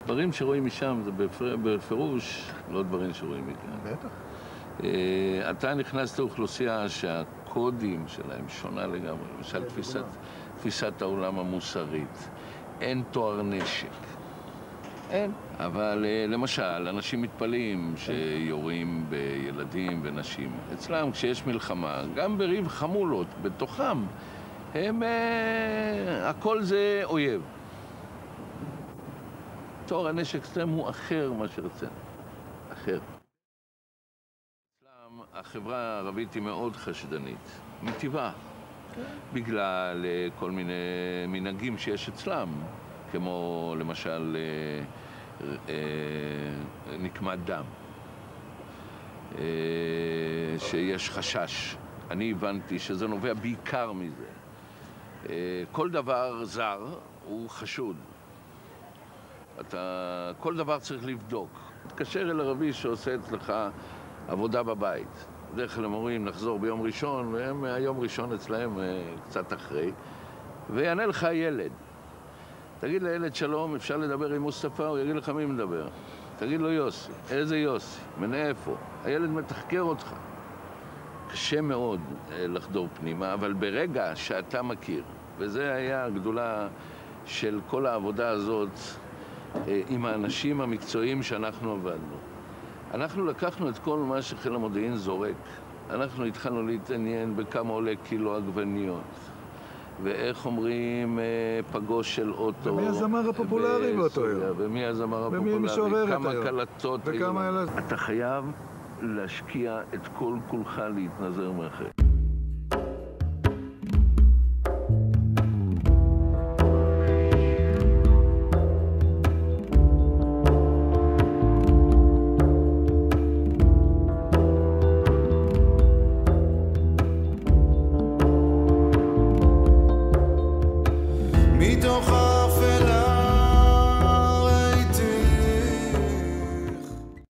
דברים שרואים משם זה בפירוש לא דברים שרואים מכאן. בטח. אתה נכנס לאוכלוסייה שהקודים שלהם שונה לגמרי, למשל תפיסת העולם המוסרית. אין תואר נשק. אין. אבל למשל, אנשים מתפלאים שיורים בילדים ונשים. אצלם כשיש מלחמה, גם בריב חמולות, בתוכם, הכל זה אויב. תואר הנשק אצלם הוא אחר מאשר אצלנו. אחר. אצלם החברה הערבית היא מאוד חשדנית, מטבעה. בגלל כל מיני מנהגים שיש אצלם, כמו למשל נקמת דם, שיש חשש. אני הבנתי שזה נובע בעיקר מזה. כל דבר זר הוא חשוד. כל דבר צריך לבדוק. תתקשר אל ערבי שעושה אצלך עבודה בבית. בדרך כלל הם אומרים לחזור ביום ראשון, והם היום ראשון אצלהם קצת אחרי, ויענה לך ילד. תגיד לילד שלום, אפשר לדבר עם מוסטפא? הוא יגיד לך מי מדבר. תגיד לו יוסי. איזה יוסי? מאיפה? הילד מתחקר אותך. קשה מאוד לחדור פנימה, אבל ברגע שאתה מכיר, וזה היה הגדולה של כל העבודה הזאת עם האנשים המקצועיים שאנחנו עבדנו. אנחנו לקחנו את כל מה שחיל המודיעין זורק. אנחנו התחלנו להתעניין בכמה עולה קילו עגבניות. ואיך אומרים פגוש של אוטו. ומי הזמר הפופולרי באותו יום? ומי הזמר הפופולרי. ומי משוררת היום. כמה קלטות. וכמה... אתה חייב להשקיע את כל כולך להתנזר מאחר.